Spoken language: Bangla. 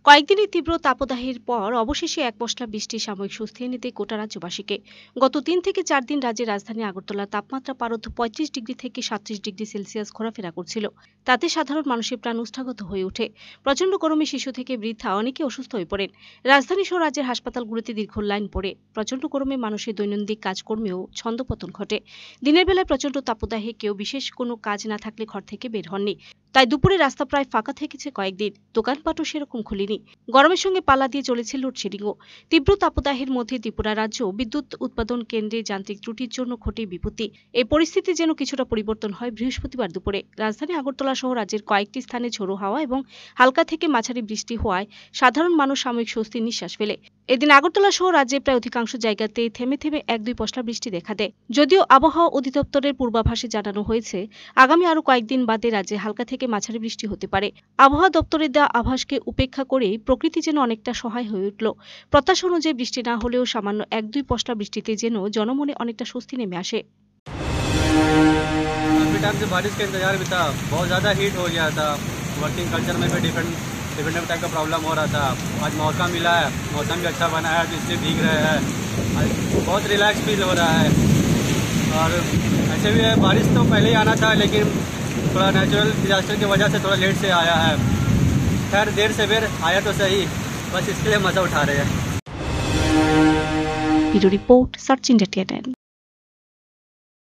কয়েকদিনের তীব্র তাপদাহের পর অবশেষে এক পশলা বৃষ্টি সাময়িক স্বস্তি এনে দেয় গোটা রাজ্যবাসীকে। গত ৩ থেকে ৪ দিন রাজ্যের রাজধানী আগরতলার তাপমাত্রা পারদ ৩৫ ডিগ্রি থেকে ৩৭ ডিগ্রি সেলসিয়াস ঘোরাফেরা করছিল। তাতে সাধারণ মানুষের প্রাণ ওষ্ঠাগত হয়ে ওঠে। প্রচণ্ড গরমে শিশু থেকে বৃদ্ধা অনেকে অসুস্থ হয়ে পড়েন। রাজধানী সহ রাজ্যের হাসপাতালগুলোতে দীর্ঘ লাইন পড়ে। প্রচণ্ড গরমে মানুষের দৈনন্দিন কাজকর্মেও ছন্দপতন ঘটে। দিনের বেলায় প্রচণ্ড তাপদাহে কেউ বিশেষ কোনো কাজ না থাকলে ঘর থেকে বের হননি। তাই দুপুরে রাস্তা প্রায় ফাঁকা থেকেছে কয়েকদিন। দোকানপাটও সেরকম খুলেনি। গরমের সঙ্গে পাল্লা দিয়ে চলেছে লোডশেডিংও। তীব্র তাপদাহের মধ্যে ত্রিপুরা রাজ্য বিদ্যুৎ উৎপাদন কেন্দ্রে যান্ত্রিক ত্রুটির জন্য ঘটে বিপত্তি। এই পরিস্থিতি যেন কিছুটা পরিবর্তন হয় বৃহস্পতিবার দুপুরে। রাজধানী আগরতলা সহ রাজ্যের কয়েকটি স্থানে ঝোড়ো হাওয়া এবং হালকা থেকে মাঝারি বৃষ্টি হওয়ায় সাধারণ মানুষ সাময়িক স্বস্তির নিঃশ্বাস ফেলে। এদিন আগরতলা সহ রাজ্যের প্রায় অধিকাংশ জায়গাতে থেমে থেমে ১-২ পশলা বৃষ্টি দেখা দেয়। যদিও আবহাওয়া অধিদপ্তরের পূর্বাভাসে জানানো হয়েছে আগামী আরও কয়েকদিন বাদে রাজ্যে হালকা থেকে মাঝারি বৃষ্টি হতে পারে। আবহাওয়া দপ্তরের দেওয়া আভাসকে উপেক্ষা করে প্রকৃতি যেন অনেকটা সহায় হয়ে উঠল। প্রত্যাশা অনুযায়ী বৃষ্টি না হলেও সামান্য ১-২ পশলা বৃষ্টিতে যেন জনমনে অনেকটা স্বস্তি নেমে আসে। काफ़ी टाइम से बारिश का इंतजार भी था। बहुत ज़्यादा हीट हो गया था। वर्किंग कल्चर में भी डिफरेंट टाइप का प्रॉब्लम हो रहा था। आज मौका मिला है, मौसम भी अच्छा बना है तो इसलिए भीग रहे हैं। आज बहुत रिलैक्स फील हो रहा है। और ऐसे भी है, बारिश तो पहले ही आना था लेकिन थोड़ा नेचुरल डिजास्टर की वजह से थोड़ा लेट से आया है। खैर देर से बेर आया तो सही, बस इसके लिए मज़ा उठा रहे हैं। Bureau report search India.